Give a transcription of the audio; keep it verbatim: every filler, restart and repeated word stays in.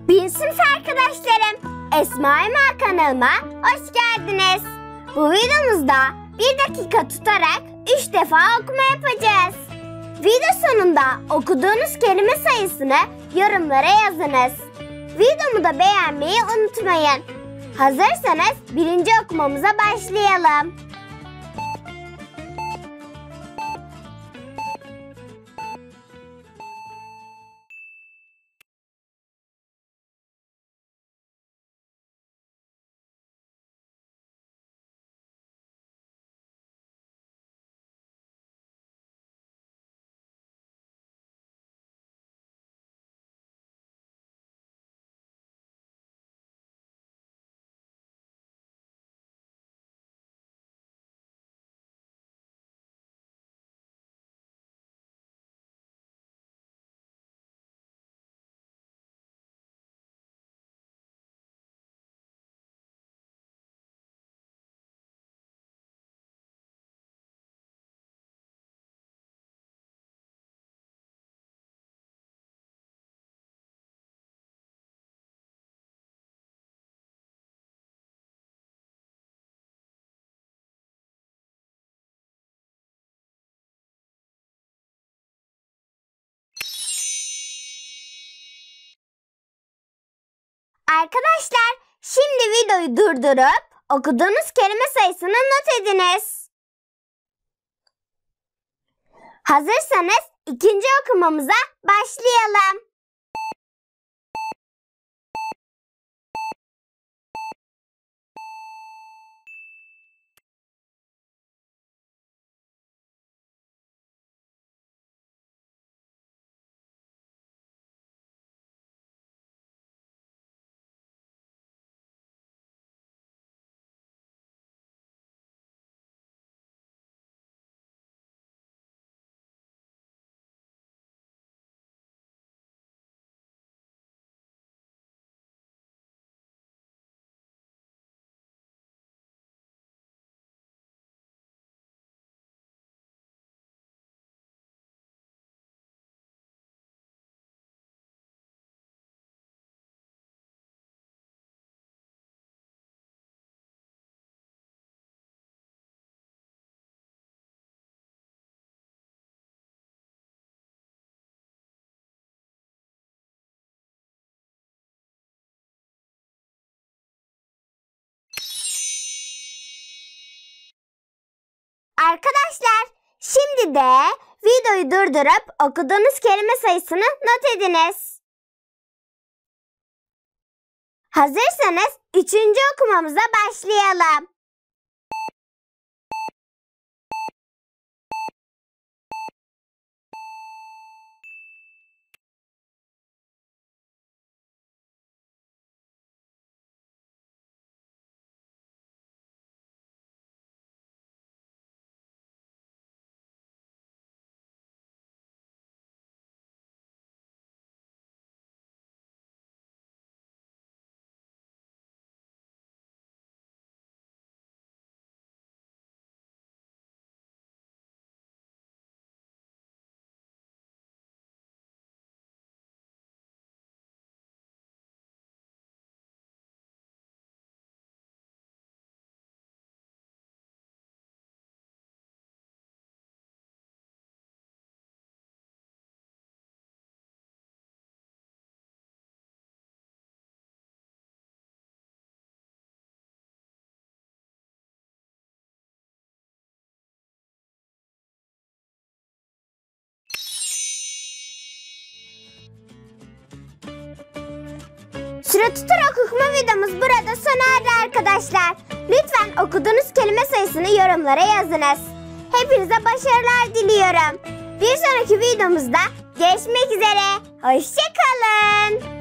Bir sınıf arkadaşlarım, Esma Ema kanalıma hoş geldiniz. Bu videomuzda bir dakika tutarak üç defa okuma yapacağız. Video sonunda okuduğunuz kelime sayısını yorumlara yazınız. Videomu da beğenmeyi unutmayın. Hazırsanız birinci okumamıza başlayalım. Arkadaşlar, şimdi videoyu durdurup okuduğunuz kelime sayısını not ediniz. Hazırsanız ikinci okumamıza başlayalım. Arkadaşlar, şimdi de videoyu durdurup okuduğunuz kelime sayısını not ediniz. Hazırsanız üçüncü okumamıza başlayalım. Süre tutarak okuma videomuz burada sona erdi arkadaşlar. Lütfen okuduğunuz kelime sayısını yorumlara yazınız. Hepinize başarılar diliyorum. Bir sonraki videomuzda görüşmek üzere. Hoşça kalın.